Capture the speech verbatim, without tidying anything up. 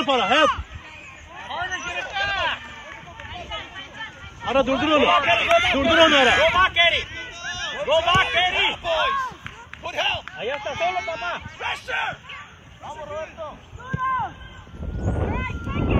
Mustafa, help. Ara durdur onu. Durdur onu Ara. Go back, Eddie. Go back, Eddie. Put help. Allá está solo, papá. Pressure. Vamos, Roberto.